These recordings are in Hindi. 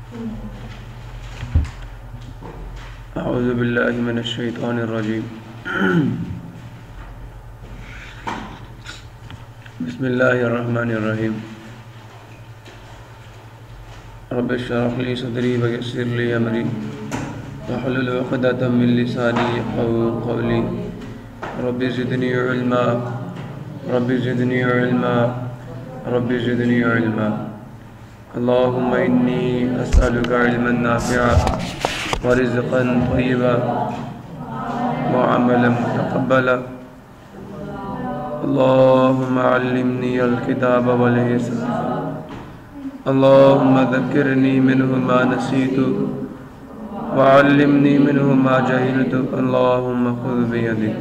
अऊज़ु बिल्लाहि मिनश शैतानिर रजीम। बिस्मिल्लाहिर रहमानिर रहीम। रब्बि इश्रह ली सदरी व यस्सिर ली अमरी वहलुल उक़दतम मिन लिसानी यफ़क़हू क़ौली। Rabbi ज़िदनी इल्मा rabbi ज़िदनी इल्मा rabbi ज़िदनी इल्मा। अल्लाहुम्मा इन्नी अस्अलुका इल्मन नाफ़िअन व रिज़्क़न तय्यिबन व अमलन मुतक़ब्बलन। अल्लाहुम्मा अल्लिमनी अल-किताब वल हिसाब। अल्लाहुम्मा ज़क्किरनी मिन्हु मा नसीतु व अल्लिमनी मिन्हु मा जहिलतु। अल्लाहुम्मा ख़ुज़ बियदिक।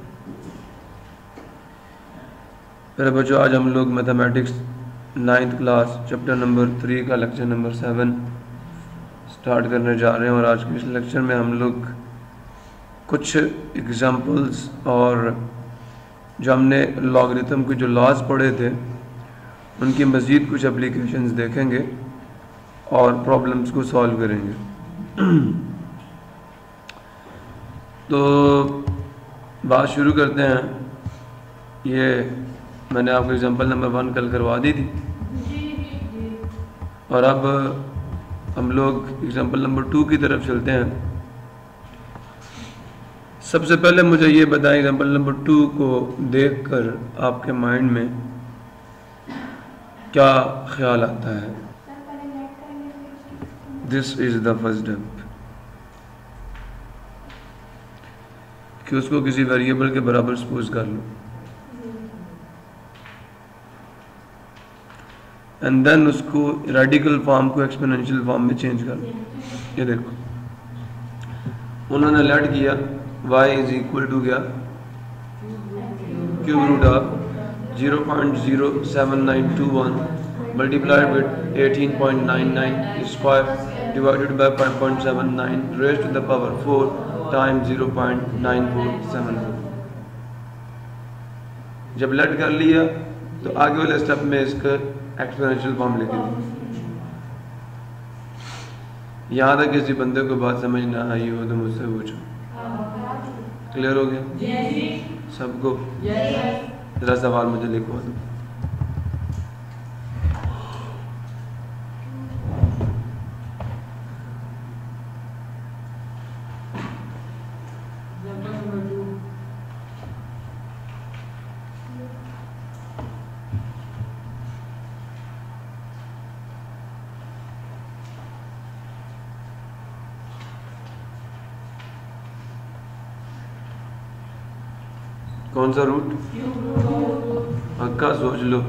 मेरे बच्चों, आज हम लोग mathematics 9th class chapter number 3 का लेक्चर नंबर 7 स्टार्ट करने जा रहे हैं। और आज के इस लेक्चर में हम लोग कुछ एग्जाम्पल्स और जो हमने लॉगरिथम के जो लॉज पढ़े थे उनकी मज़ीद कुछ एप्लीकेशंस देखेंगे और प्रॉब्लम्स को सॉल्व करेंगे। तो बात शुरू करते हैं। ये मैंने आपको एग्जांपल नंबर 1 कल करवा दी थी और अब हम लोग एग्जांपल नंबर 2 की तरफ चलते हैं। सबसे पहले मुझे ये बताएं, एग्जांपल नंबर 2 को देखकर आपके माइंड में क्या ख्याल आता है? This is the first step कि उसको किसी वेरिएबल के बराबर सपोज कर लो एंड देन उसको रेडिकल फॉर्म को एक्सपोनेंशियल फॉर्म में चेंज कर लो। ये देखो, उन्होंने लेट किया y इज इक्वल टू क्या, cube root of 0.07921 multiplied with 18.99 square divided by 5.79 raised to the power 4 times 0.9474। जब लेट कर लिया तो आगे वाले स्टेप में इसका एक्सपोनेंशियल फॉर्म लिख दी। यहाँ तक किसी बंदे को बात समझ ना आई हो तो मुझसे पूछो। क्लियर हो गया सबको? जरा सवाल मुझे लिखवा दो। कौन सा रूट? पक्का सोच लो।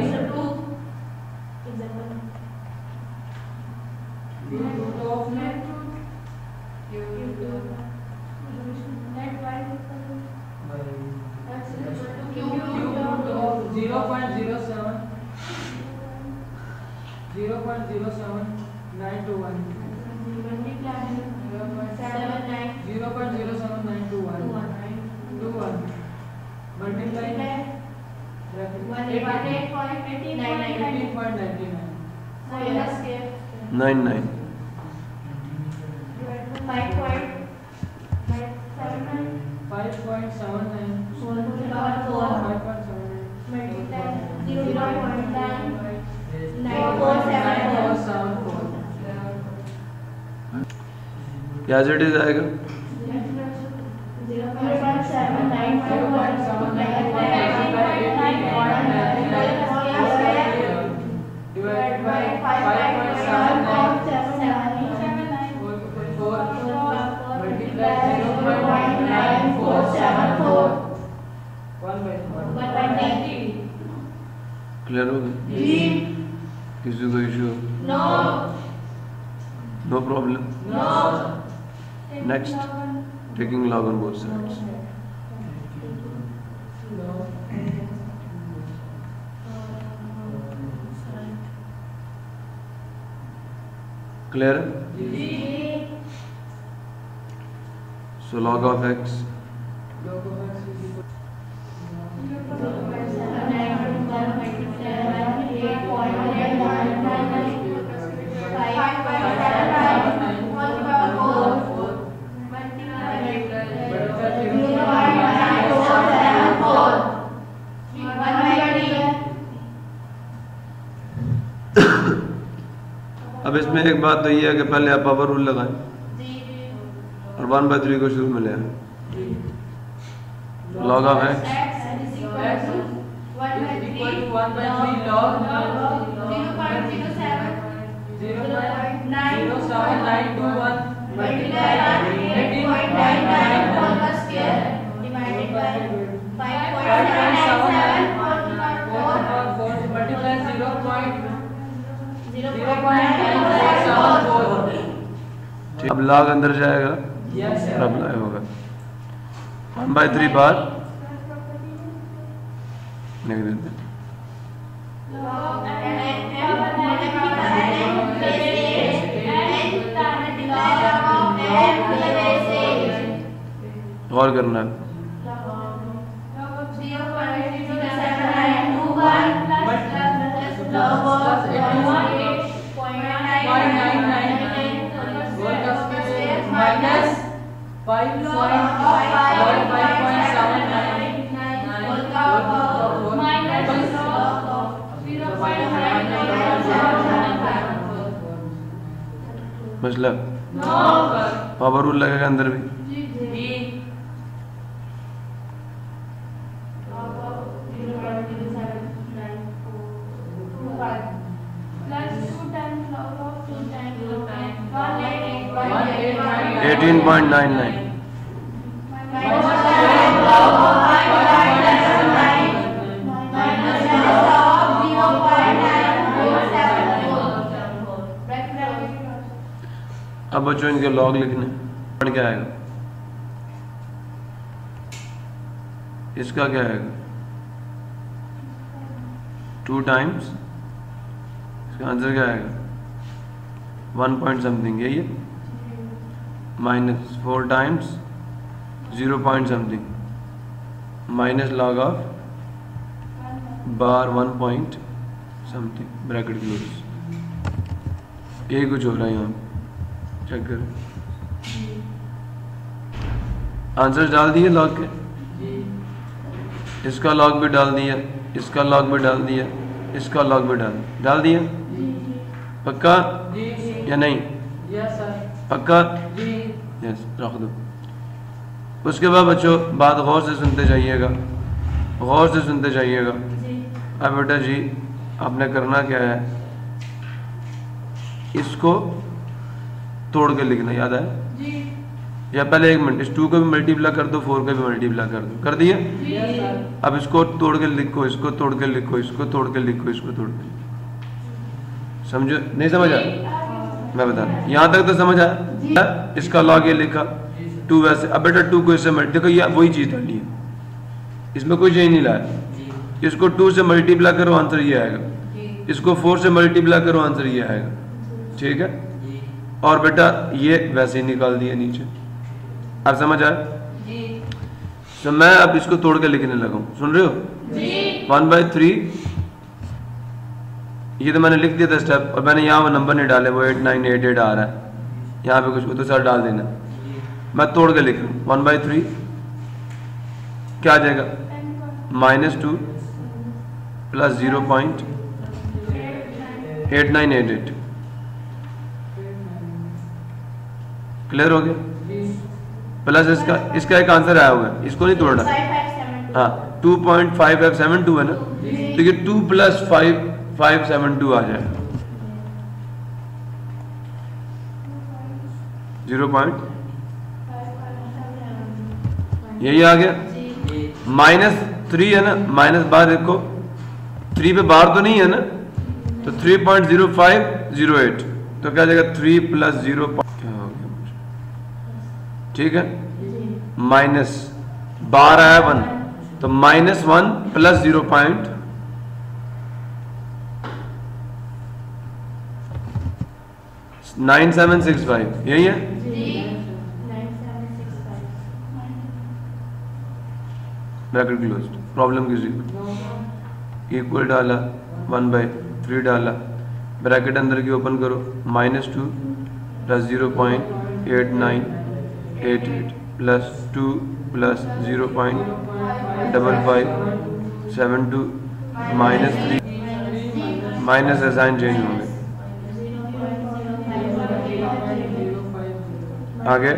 क्या जेड इज आएगा? क्लियर हो गया? किसी को issue? No problem. Next, taking log on both sides. Clear? So log of x अब इसमें एक बात तो ये है कि पहले आप पावर रूल लगाएं और 1/3 को शुरू में ले आए। लॉग ऑफ एक्स अब लॉग अंदर जाएगा और अप्लाई होगा 1/3 बार लिख देते हैं। गौर करना है। मतलब पावर रूल लगेगा अंदर भी। $18.99 अब बच्चों इनके लॉग लिखने पढ़ क्या आएगा, इसका क्या आएगा 2 टाइम्स, इसका आंसर क्या आएगा 1 पॉइंट समथिंग, यही है, minus 4 times 0 point something minus log of बार 1 पॉइंट समथिंग ब्रैकेट क्लोज। यही कुछ हो रहा है यहाँ, चेक करें। आंसर डाल दिए लॉग के, इसका लॉग भी डाल दिया, इसका लॉग भी डाल दिया, इसका लॉग भी डाल दिया। पक्का या नहीं? पक्का? यस, रख दो। उसके बाद बच्चों बात गौर से सुनते जाइएगा, गौर से सुनते जाइएगा। अब बेटा जी आपने करना क्या है, इसको तोड़ के लिखना, याद है? या पहले 1 मिनट, इस 2 को भी मल्टीप्लाई कर दो, 4 को भी मल्टीप्लाई कर दो, कर दिया? अब इसको तोड़ के लिखो, इसको तोड़ के लिखो, इसको तोड़ के लिखो, इसको तोड़ के लिखो। समझो? नहीं समझ आया? मैं बता रहा हूँ, यहाँ तक तो समझ आया। इसका लॉग ये लिखा 2 वैसे। अब बेटा 2 को इससे देखो, ये वही चीज़ डाली है, इसमें कोई चेंज नहीं लाया। इसको 2 से मल्टीप्लाई करो, आंसर ये आएगा। इसको 4 से मल्टीप्लाई करो, आंसर ये आएगा। ठीक है? और बेटा ये वैसे ही निकाल दिया नीचे। आप समझ आए? तो मैं अब इसको तोड़ के लिखने लगा हूं, सुन रहे हो? 1/3 ये तो मैंने लिख दिया था स्टेप, और मैंने यहाँ वो नंबर नहीं डाले, वो 8988 आ रहा है, यहाँ पे कुछ वो तो सर डाल देना। मैं तोड़ के लिख रहा हूँ 1/3 क्या आ जाएगा, -2 प्लस 0.8988। क्लियर हो गया? प्लस इसका एक आंसर आया हुआ है, इसको नहीं तोड़ना। हाँ 2.5572 है ना, तो ये 2 + 5.572 आ जाएगा, 0. यही आ गया। -3 है ना, माइनस बार देखो 3 पे बार तो नहीं है ना, तो 3.0508, तो क्या जाएगा 3 + 0 क्या हो गया, ठीक है। माइनस बार आया 1, तो -1 + 0.9765 यही है। ब्रैकेट क्लोज, प्रॉब्लम किसी को इक्वल डाला, 1/3 डाला, ब्रैकेट अंदर की ओपन करो, -2 + 0.8988 + 2 + 0.5572 -3 माइनस साइन चेंज होंगे, आगे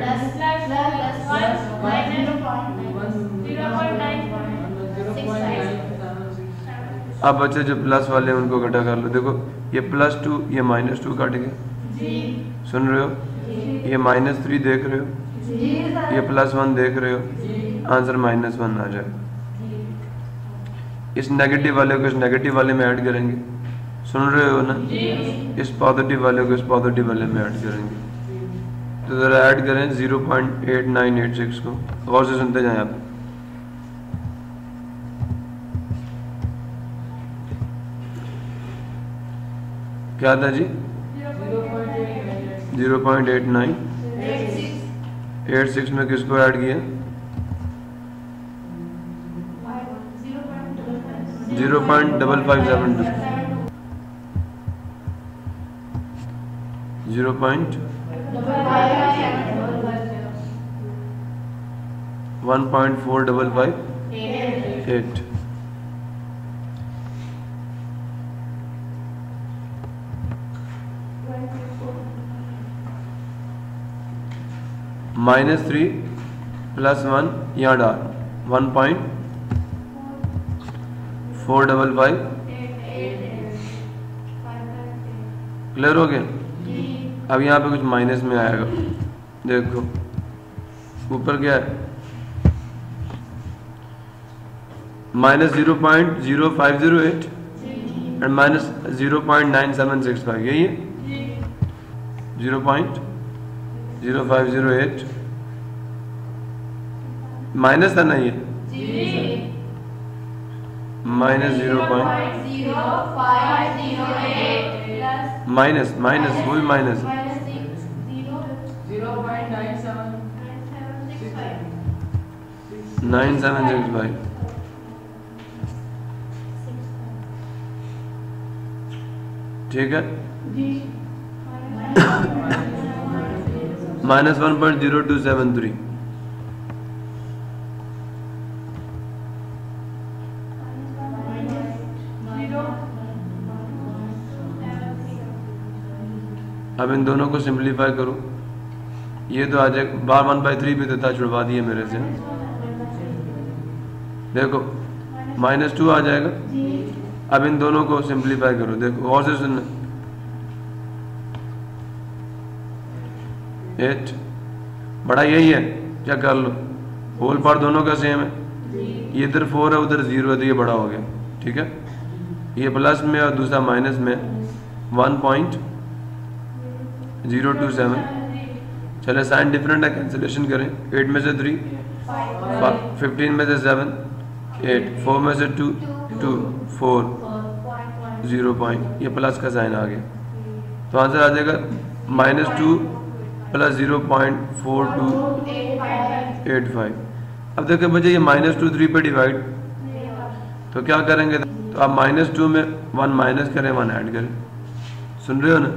अब बच्चे जो प्लस वाले उनको इकट्ठा कर लो। देखो ये +2 ये -2 कट गया, सुन रहे हो? ये -3 देख रहे हो, ये +1 देख रहे हो, आंसर -1 आ जाए। इस नेगेटिव वाले को इस नेगेटिव वाले में ऐड करेंगे, सुन रहे हो ना? इस पॉजिटिव वाले को इस पॉजिटिव वाले में ऐड करेंगे। तो ज़रा ऐड करें 0.8986 को, गौर से सुनते जाएं आप। क्या था जी? 0.8986 में किसको ऐड किया? 0.5572 1.4558 -3 +1 यहाँ डाल 1.455 क्लियर हो गया? अब यहाँ पे कुछ माइनस में आएगा, देखो ऊपर क्या है, -0.0508 एंड -0.9765, यही है 0.0508 माइनस था ना ये, माइनस फुल माइनस 9765 ठीक है, -1.0273 अब इन दोनों को सिंपलीफाई करो, ये तो आ जाए बार 1/3 भी देता, छुड़वा दिए मेरे से। देखो -2 आ जाएगा। अब इन दोनों को सिंपलीफाई करो, देखो और से सुनना, 8 बड़ा यही है, क्या कर लो, होल पार्ट दोनों का सेम है, ये इधर 4 है उधर 0 है तो ये बड़ा हो गया, ठीक है। ये प्लस में और दूसरा माइनस में 1.027। चले साइन डिफरेंट है, कैंसिलेशन करें, 8 में से 3, 15 में से 7, 8, 4 में से 2, 2, 4, 0 पॉइंट, ये प्लस का साइन आ गया, तो आंसर आ जाएगा -2 + 0.4285। अब देखो बच्चे ये -2 3 पे डिवाइड, तो क्या करेंगे, तो आप -2 में 1 माइनस करें 1 ऐड करें, सुन रहे हो ना?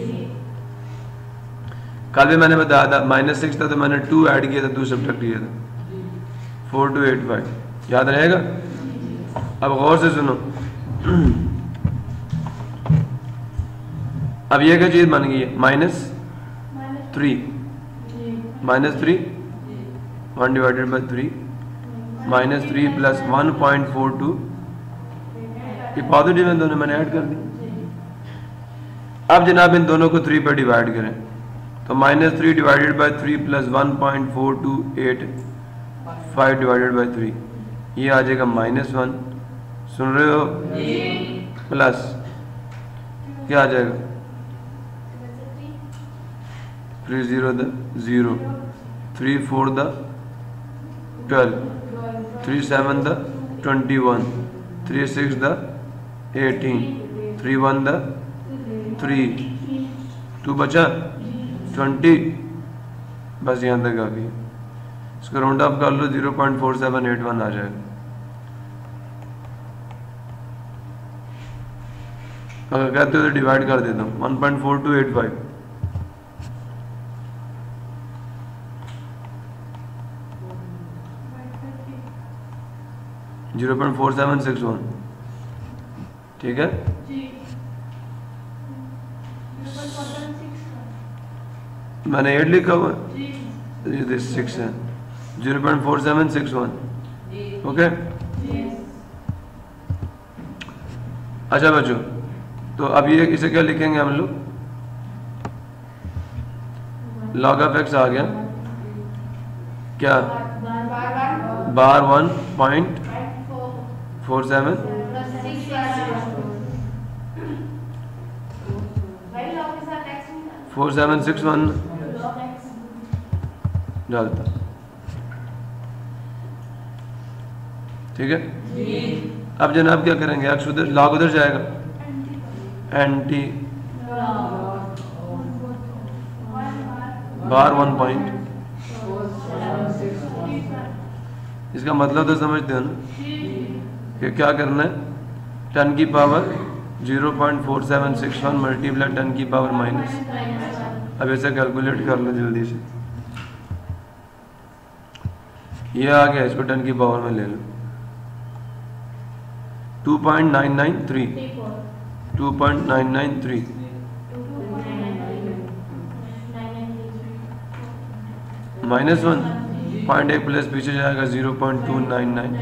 कल भी मैंने बताया था -6 था तो मैंने 2 ऐड किया था, 2 सब्ट्रैक्ट किया था, 4285, याद रहेगा? अब गौर से सुनो, अब ये क्या चीज बन गई है, -3 -3 1 डिवाइडेड बाई 3 -3 + 1.42, ये पॉजिटिव है दोनों, मैंने ऐड कर दी। अब जनाब इन दोनों को 3 पर डिवाइड करें, तो -3 डिवाइडेड बाई 3 + 1.4285 डिवाइडेड बाई 3, ये आ जाएगा -1, सुन रहे हो? प्लस क्या आ जाएगा, 3 0 0, 3 4 12, 3 7 21, 3 6 18, 3 1 3, 2 बचा 20, बस यहाँ तक आ गई। इसको राउंड अप कर लो, 0.4781 आ जाएगा। अगर कहते हो तो डिवाइड कर देता हूँ, 1.4285, 0.4761, ठीक है। मैंने 8 लिखा हुआ है, ये 6 है, 0.4761। ओके, अच्छा बच्चों, तो अब ये इसे क्या लिखेंगे हम लोग? log ऑफ x आ गया क्या? बार 1.47 4761 डालता, ठीक है। अब जनाब क्या करेंगे? x उधर, log उधर जाएगा, एंटी बार 1 पॉइंट, इसका मतलब तो समझते हो ना कि क्या करना है? 10 की पावर 0.4761 मल्टीप्लाई 10 की पावर माइनस, अब ऐसे कैलकुलेट कर लो जल्दी से, ये आ गया, इसको 10 की पावर में ले लो, 2.993 -1 0.1 प्लस पीछे जाएगा 0.299,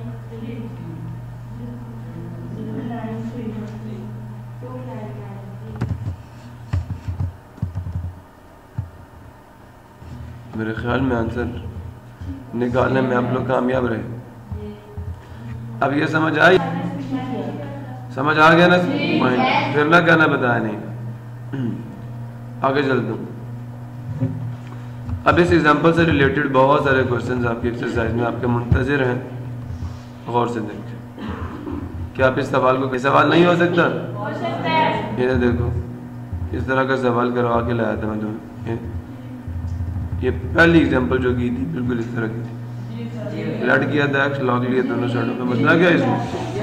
मेरे ख्याल में आंसर निकालने में आप लोग कामयाब रहे। अब ये समझ आई? समझ आ गया ना पॉइंट? फिर ना कहना बताया नहीं। आगे चलता हूँ। अब इस एग्जांपल से रिलेटेड बहुत सारे क्वेश्चंस आपकी एक्सरसाइज में आपके मुंतज़िर हैं, गौर से देखें। क्या आप इस सवाल को, कोई सवाल नहीं हो सकता? ये देखो, इस तरह का सवाल करवा के लाया था मैं तुम्हें। ये पहली एग्जांपल जो की थी बिल्कुल इस तरह की थी, लेट किया था, एक्स लॉग लिया दोनों साइडों पे, मसला क्या है इसमें?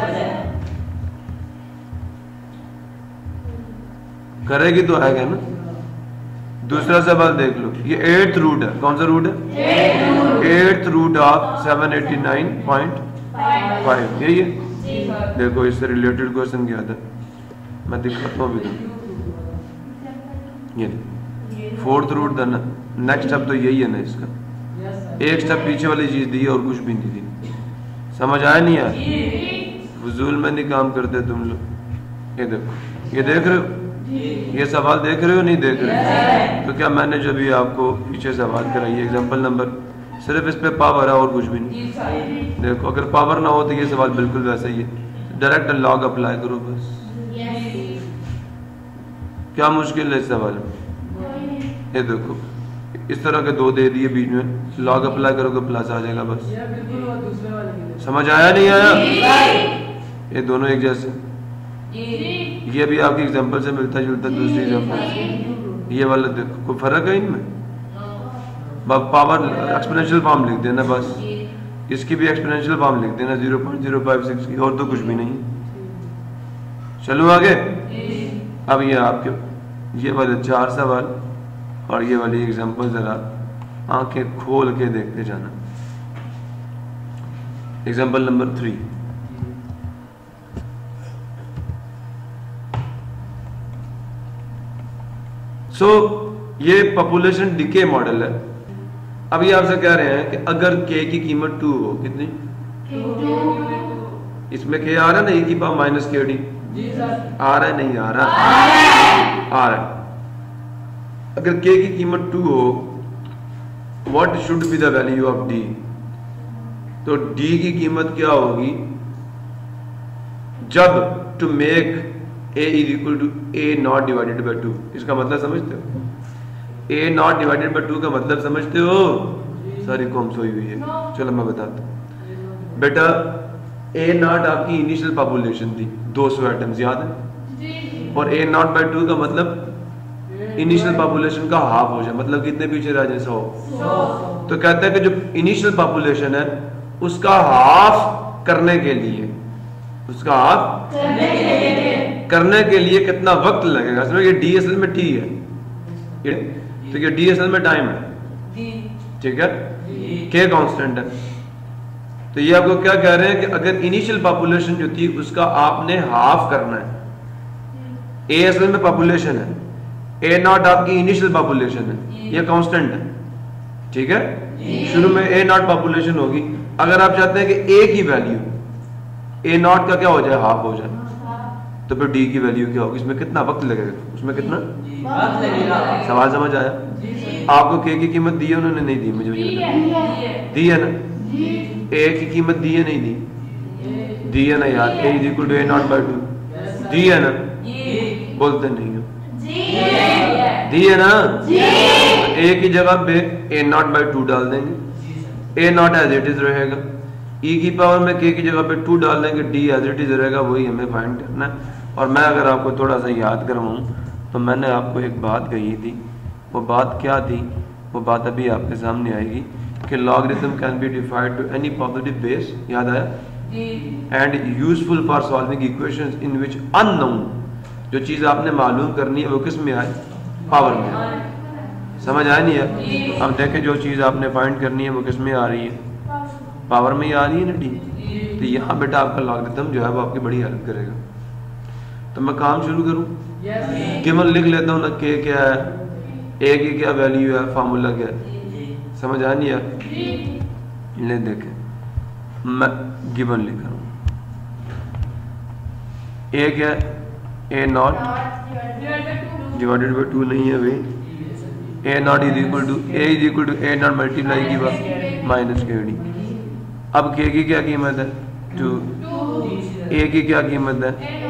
करेगी तो आएगा ना। दूसरा सवाल देख लो, ये 8th रूट है, कौन सा रूट है? 8th रूट ऑफ 789.5, यही है। देखो इससे रिलेटेड क्वेश्चन क्या था, मैं दिखाता हूँ अभी। ये 4th रूट था ना, नेक्स्ट स्टेप तो यही है ना इसका, एक स्टेप पीछे वाली चीज दी और कुछ भी नहीं दी। समझ आया नहीं यार? फजूल में नहीं काम करते तुम लोग। ये देखो, ये देख रहे हो, ये सवाल देख रहे हो नहीं देख रहे? तो क्या मैंने जब भी आपको पीछे सवाल कराई एग्जांपल नंबर, सिर्फ इस पे पावर है और कुछ भी नहीं। देखो अगर पावर ना हो तो ये सवाल बिल्कुल वैसा ही है, डायरेक्ट लॉग अप्लाई करो बस। क्या मुश्किल है इस सवाल में? ये देखो इस तरह के दो दे दिए, बीच में लॉग अप्लाई करोगे प्लस आ जाएगा बस। समझ आया नहीं आया? ये दोनों एक जैसे, ये भी आपकी एग्जांपल से मिलता जुलता दूसरी एग्जांपल से। ये वाला देखो, कोई फर्क है इनमें? पावर एक्सपोनेंशियल फॉर्म लिख देना बस, इसकी भी एक्सपोनेंशियल फॉर्म लिख देना 0.056 की, और तो कुछ भी नहीं। चलो आगे। अब ये आपके ये वाले 4 सवाल और ये वाली एग्जांपल जरा आंखें खोल के देखते जाना। एग्जांपल नंबर 3, ये पॉपुलेशन डिके मॉडल है। अब ये आपसे कह रहे हैं कि अगर k की कीमत 2 हो, कितनी? 2। इसमें k आ रहा है ना, e की पावर माइनस kd आ रहा है नहीं आ रहा? आ रहा है। अगर k की कीमत 2 हो, what should be the value of d? तो d की कीमत क्या होगी जब to make a is equal to a naught divided by 2? इसका मतलब समझते हो? a नॉट डिवाइडेड बाई 2 का मतलब समझते हो? सारी कौम सोई हुई है। चलो मैं बताता हूँ बेटा। a नॉट आपकी इनिशियल पॉपुलेशन थी, 200 आइटम्स, याद है? और a नॉट बाई 2 का मतलब इनिशियल पॉपुलेशन का हाफ हो जाए, मतलब कितने पीछे रह जाए? 100। तो कहते हैं कि जो इनिशियल पॉपुलेशन है उसका हाफ करने के लिए, उसका हाफ करने के लिए कितना वक्त लगेगा? समझो ये डी असल में टी है, तो ये डी असल में टाइम है, ठीक है? के कांस्टेंट है। तो ये आपको क्या कह रहे हैं कि अगर इनिशियल पॉपुलेशन जो थी उसका आपने हाफ करना है। ए असल में पॉपुलेशन है, ए नॉट आपकी इनिशियल पॉपुलेशन है, ये कांस्टेंट है, ठीक है, शुरू में ए नॉट पॉपुलेशन होगी। अगर आप चाहते हैं कि ए की वैल्यू ए नॉट का क्या हो जाए, हाफ हो जाए, तो फिर डी की वैल्यू क्या होगी, इसमें कितना वक्त लगेगा, उसमें कितना वक्त लगेगा। सवाल समझ आया? आपको के की कीमत दी है उन्होंने? नहीं दी, मुझे दी है ना? ए की कीमत दी है नहीं दी? दी है ना यार, a is equal to a naught by 2 दी है ना? बोलते नहीं हो, दी है ना? ए की जगह पे ए नॉट बाई 2 डाल देंगे, a naught as it is रहेगा, ई की पावर में के की जगह पे 2 डाल देंगे, डी एज इट इज रहेगा, वही हमें फाइंड करना है। और मैं अगर आपको थोड़ा सा याद करवाऊँ तो मैंने आपको एक बात कही थी, वो बात क्या थी, वो बात अभी आपके सामने आएगी कि logarithm can be defined to any positive base, याद आया? And useful for solving equations in which unknown, जो चीज़ आपने मालूम करनी है वो किस में आए, पावर में आए। समझ आया नहीं है? अब देखें जो चीज़ आपने फाइंड करनी है वो किस में आ रही है, पावर में ही आ रही है ना, डी। तो यहाँ बेटा आपका लॉगरिथम जो है वो आपकी बड़ी हेल्प करेगा। तो मैं काम शुरू करूँ? गिवन लिख लेता हूँ ना, के क्या है, ए की क्या वैल्यू है, फार्मूला क्या है, समझ आ नहीं है? ले देखें, मैं गिवन लिख रहा हूँ, ए क्या है, ए नॉट डिवाइडेड बाई 2 नहीं है भाई, a naught is equal to a naught multiply की बात माइनस के डी। अब के की क्या कीमत है, 2, ए की क्या कीमत है,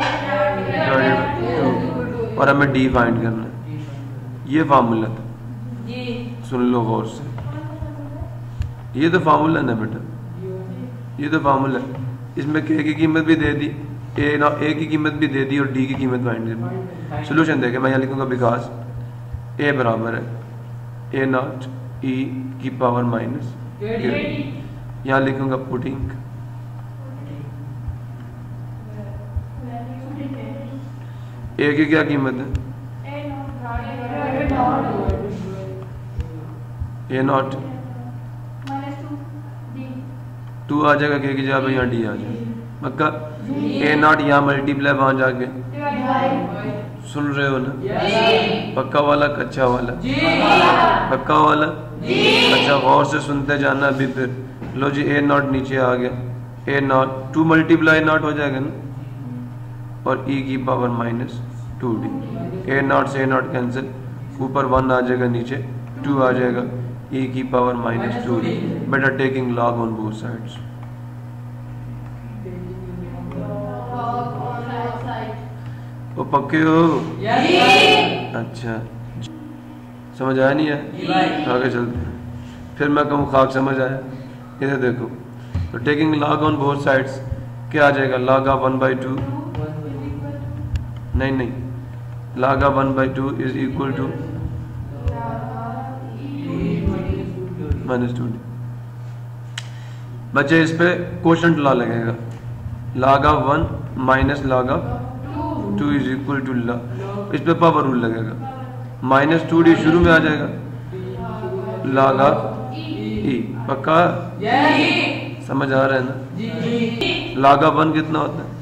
2, और हमें डी फाइंड करना है। ये फार्मूला था, सुन लो गौर से, ये तो फार्मूला है ना बेटा, ये तो फार्मूला है। इसमें के की कीमत भी दे दी, ए की कीमत भी दे दी और डी की कीमत फाइंड कर दी। सोल्यूशन देखें, मैं यहाँ लिखूंगा बिकॉज ए बराबर है ए नॉट ई की पावर माइनस, यहाँ लिखूंगा पुटिंग ए की क्या कीमत है, ए नॉट 2 आ जाएगा, के की जगह यहाँ डी आ जाएगा, पक्का। ए नॉट यहाँ मल्टीप्लाई वहां जाके, सुन रहे हो ना? पक्का वाला कच्चा वाला, पक्का वाला अच्छा, गौर से सुनते जाना अभी। फिर लो जी, ए नॉट नीचे आ गया, ए नॉट 2 मल्टीप्लाई नॉट हो जाएगा ना, और ई की power minus 2d, A not से ए नॉट कैंसिल, ऊपर 1 आ जाएगा, नीचे 2 आ जाएगा, ई की पावर माइनस 2d। बेटा taking log on both sides, वो पक्के हो? अच्छा, समझ आया नहीं है? आगे चलते हैं, फिर मैं कहूँ खाक समझ आया, इधर देखो। तो taking log on both sides क्या आ जाएगा, लॉग ऑफ 1/2, नहीं, log of 1/2 is equal to -2d। बच्चे इस पे क्वोशंट लॉ लगेगा, log of 1 minus log of 2 is equal to law, इस पे पावर रूल लगेगा, -2d शुरू में आ जाएगा, log of e, पक्का? समझ आ रहा है ना? log of 1 कितना होता है,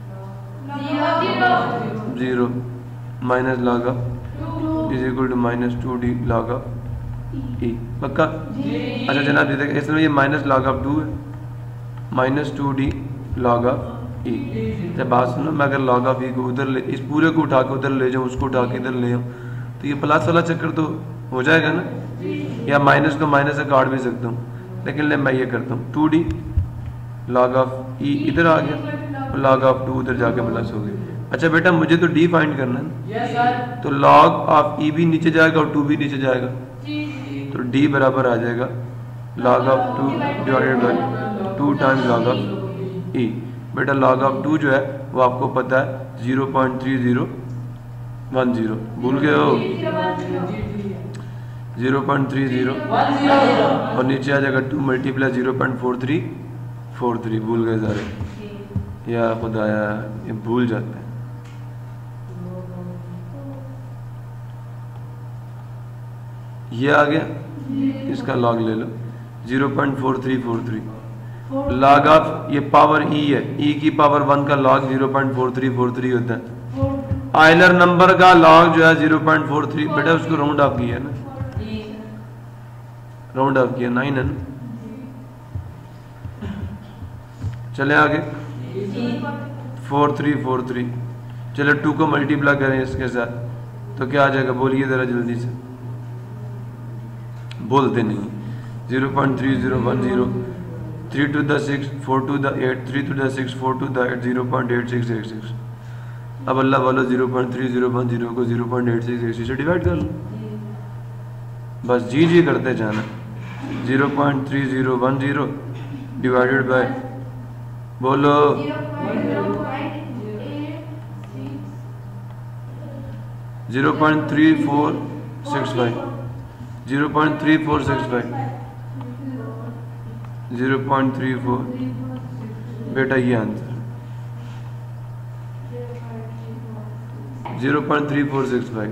0 minus log of is equal to -2d log of e, पक्का? अच्छा जनाब, इसमें ये माइनस log of 2 है, -2d log of e। जब बात सुनो, मैं अगर log of e को उधर ले, इस पूरे को उठा के उधर ले जाऊँ, उसको उठा के इधर ले आऊँ, तो ये प्लस वाला चक्कर तो हो जाएगा ना, या माइनस को माइनस से काट भी सकता हूँ, लेकिन ले मैं ये करता हूँ 2d log of e इधर आ गया, log of 2 उधर जाके प्लस हो गई। अच्छा बेटा, मुझे तो d फाइंड करना है, तो log of e भी नीचे जाएगा और 2 भी नीचे जाएगा, तो d बराबर आ जाएगा log of 2 divided by 2 times log of e। बेटा log of 2 जो है वो आपको पता है 0.3010, भूल गए हो? 0.30 और नीचे आ जाएगा 2 मल्टीप्लाई 0.4343, भूल गए सारे, या खुदाया ये भूल जाते हैं। ये आ गया, इसका लॉग ले लो 0.4343, लॉग ऑफ ये पावर e है, e की पावर 1 का लॉग 0.4343 होता है। आयलर नंबर का लॉग जो है 0.43, बेटा उसको राउंड ऑफ किया ना, राउंड ऑफ किया 9 है ना। चले आगे 4343। चलो 2 को मल्टीप्लाई करें इसके साथ तो क्या आ जाएगा, बोलिए ज़रा जल्दी से, बोलते नहीं। 0.3010, 3 to the 6, 4 to the 8, 3 to the 6, 4 to the 8, 0.8686। अब अल्लाह वाला 0.3010 को 0.8686 से डिवाइड कर लो, बस जी जी करते जाना। 0.3010 डिवाइडेड बाय, बोलो 0.3465, 0.3465, 0.34 बेटा ये आंसर 0.3465।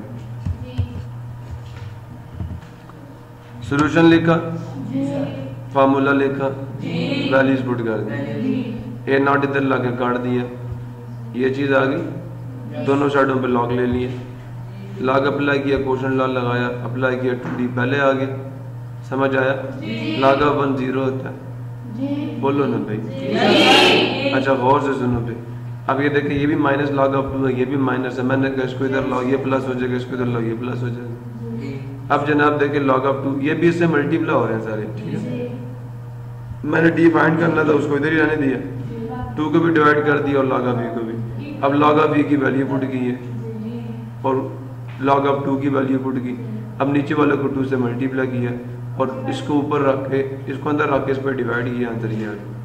सोल्यूशन लिखा, फार्मूला लिखा, वैल्यूज पुट कर दी, ए नॉट इधर ला के काट दिया, ये चीज़ आ गई, दोनों साइडों पे लॉग ले लिए, लॉग अप्लाई किया, क्वोशंट लॉ लगाया, अप्लाई किया, 2D पहले आ गया, समझ आया। लॉग ऑफ 1 0 होता है, बोलो ना भाई। अच्छा गौर से सुनो भाई, अब ये देखिए ये भी माइनस लॉग ऑफ 2 है, ये भी माइनस है, मैंने कहा इसको इधर लॉग, ये प्लस हो जाएगा, इसको इधर लॉग, ये प्लस हो जाएगा। अब जनाब देखिए लॉग ऑफ 2, ये भी इससे मल्टीप्लाई हो रहे हैं सारे, ठीक है। मैंने डी फाइंड करना था, उसको इधर ही रहने दिया, 2 को भी डिवाइड कर दिया और लॉग ऑफ e को भी। अब लॉग ऑफ e की वैल्यू पुट की है और लॉग ऑफ 2 की वैल्यू पुट की। अब नीचे वाले को 2 से मल्टीप्लाई किया और इसको ऊपर रख के, इसको अंदर रख के इस पर डिवाइड किया, आंसर ये आ गया।